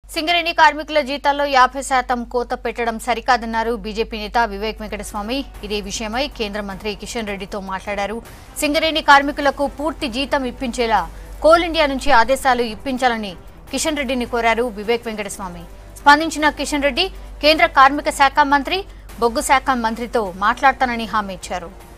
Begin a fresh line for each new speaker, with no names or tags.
సింగరేణి కార్మికుల జీతాల్లో 50% కోత పెట్టడం సరికాదన్నారు బీజేపీ నేత వివేక్ వెంకటస్వామి. ఇదే విషయమై కేంద్ర మంత్రి కిషన్ రెడ్డితో మాట్లాడారు. సింగరేణి కార్మికులకు పూర్తి జీతం ఇప్పించేలా కోల్ ఇండియా నుంచి ఆదేశాలు ఇప్పించాలని కిషన్ రెడ్డిని కోరారు వివేక్ వెంకటస్వామి. స్పందించిన కిషన్ రెడ్డి కేంద్ర కార్మిక శాఖ మంత్రి, బొగ్గు శాఖ మంత్రితో మాట్లాడతానని హామీ ఇచ్చారు.